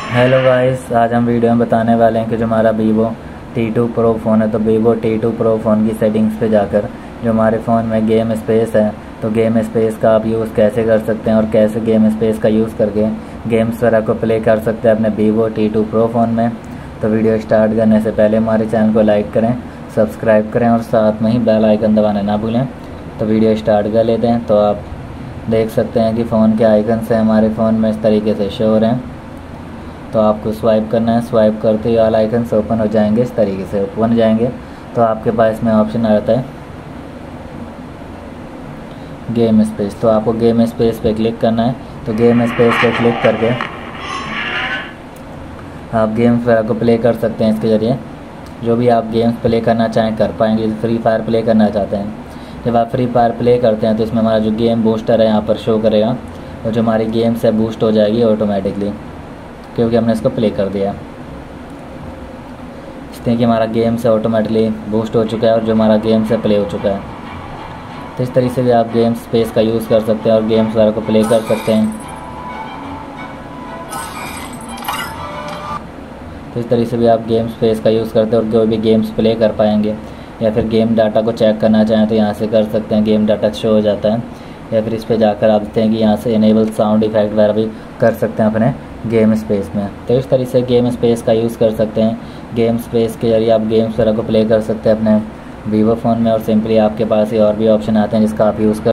Hello guys, आज हम video में बताने वाले हैं कि जो हमारा वीवो T2 Pro फ़ोन है तो वीवो T2 Pro फ़ोन की सेटिंग्स पे जाकर जो हमारे फ़ोन में गेम स्पेस है तो गेम स्पेस का आप यूज़ कैसे कर सकते हैं और कैसे गेम स्पेस का यूज़ करके गेम्स वगैरह को प्ले कर सकते हैं अपने वीवो T2 Pro फ़ोन में। तो वीडियो स्टार्ट करने से पहले हमारे चैनल को लाइक करें, सब्सक्राइब करें और साथ में ही बेल आइकन दबाना ना भूलें। तो वीडियो स्टार्ट कर लेते हैं। तो आप देख सकते हैं कि फ़ोन के आइकन से हमारे फ़ोन में इस तरीके से शो हो रहे हैं। तो आपको स्वाइप करना है, स्वाइप करते ही ऑल आइकन्स ओपन हो जाएंगे। इस तरीके से ओपन हो जाएंगे तो आपके पास इसमें ऑप्शन आ जाता है गेम स्पेस। तो आपको गेम स्पेस पे क्लिक करना है। तो गेम स्पेस पे क्लिक करके आप गेम्स वगैरह को प्ले कर सकते हैं। इसके ज़रिए जो भी आप गेम्स प्ले करना चाहें कर पाएंगे। फ्री फायर प्ले करना चाहते हैं, जब आप फ्री फायर प्ले करते हैं तो इसमें हमारा जो गेम बूस्टर है यहाँ पर शो करेगा और जो हमारी गेम्स है बूस्ट हो जाएगी ऑटोमेटिकली, क्योंकि हमने इसको प्ले कर दिया। इसलिए कि हमारा गेम से ऑटोमेटिकली बूस्ट हो चुका है और जो हमारा गेम से प्ले हो चुका है। तो इस तरीके से भी आप गेम स्पेस का यूज़ कर सकते हैं और गेम्स वगैरह को प्ले कर सकते हैं। तो इस तरीके से भी आप गेम स्पेस का यूज़ करते हैं और कोई भी गेम्स प्ले कर पाएंगे। या फिर गेम डाटा को चेक करना चाहें तो यहाँ से कर सकते हैं, गेम डाटा शो हो जाता है। या फिर इस पे जाकर आप देखते हैं कि यहाँ से इनेबल साउंड इफेक्ट वगैरह भी कर सकते हैं अपने गेम स्पेस में। तो इस तरीके से गेम स्पेस का यूज़ कर सकते हैं। गेम स्पेस के जरिए आप गेम्स वगैरह को प्ले कर सकते हैं अपने वीवो फ़ोन में और सिंपली आपके पास ही और भी ऑप्शन आते हैं जिसका आप यूज़ कर